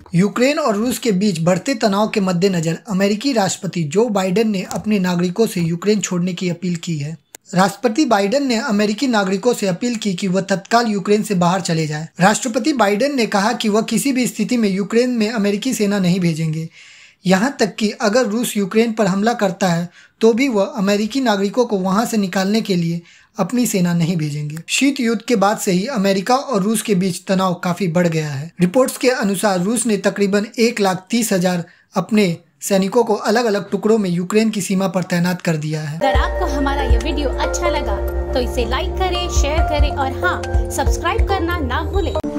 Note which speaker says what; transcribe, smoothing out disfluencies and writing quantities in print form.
Speaker 1: Ukraine और रूस के बीच बढ़ते तनाव के मद्देनजर अमेरिकी राष्ट्रपति जो बाइडेन ने अपने नागरिकों से यूक्रेन छोड़ने की अपील की है। राष्ट्रपति बाइडेन ने अमेरिकी नागरिकों से अपील की कि वह तत्काल यूक्रेन से बाहर चले जाएं। राष्ट्रपति बाइडेन ने कहा कि वह किसी भी स्थिति में यूक्रेन में अमेरिकी सेना नहीं भेजेंगे, यहाँ तक कि अगर रूस यूक्रेन पर हमला करता है तो भी वह अमेरिकी नागरिकों को वहां से निकालने के लिए अपनी सेना नहीं भेजेंगे। शीत युद्ध के बाद से ही अमेरिका और रूस के बीच तनाव काफी बढ़ गया है। रिपोर्ट्स के अनुसार रूस ने तकरीबन 1,30,000 अपने सैनिकों को अलग अलग टुकड़ों में यूक्रेन की सीमा पर तैनात कर दिया है।
Speaker 2: अगर आपको हमारा यह वीडियो अच्छा लगा तो इसे लाइक करें, शेयर करें और हाँ, सब्सक्राइब करना ना भूलें।